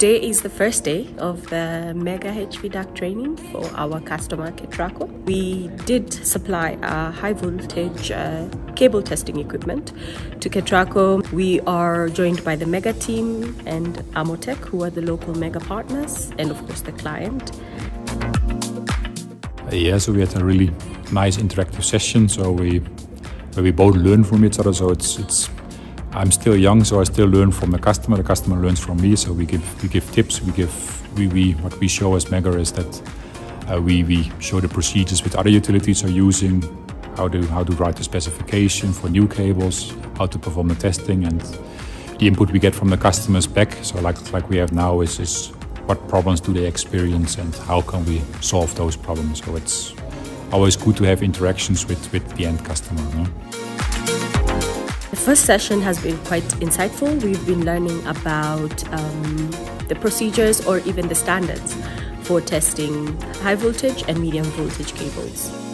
Today is the first day of the Mega HV Duct training for our customer Ketraco. We did supply a high voltage cable testing equipment to Ketraco. We are joined by the Mega team and Amotech, who are the local Mega partners, and of course the client. Yeah, so we had a really nice interactive session. So where we both learn from each other. So I'm still young, so I still learn from the customer learns from me. So we give tips. What we show as Mega is that we show the procedures with other utilities are using, how to write the specification for new cables, how to perform the testing, and the input we get from the customers back. So like we have now is what problems do they experience and how can we solve those problems. So it's always good to have interactions with the end customer. No? The first session has been quite insightful. We've been learning about the procedures or even the standards for testing high voltage and medium voltage cables.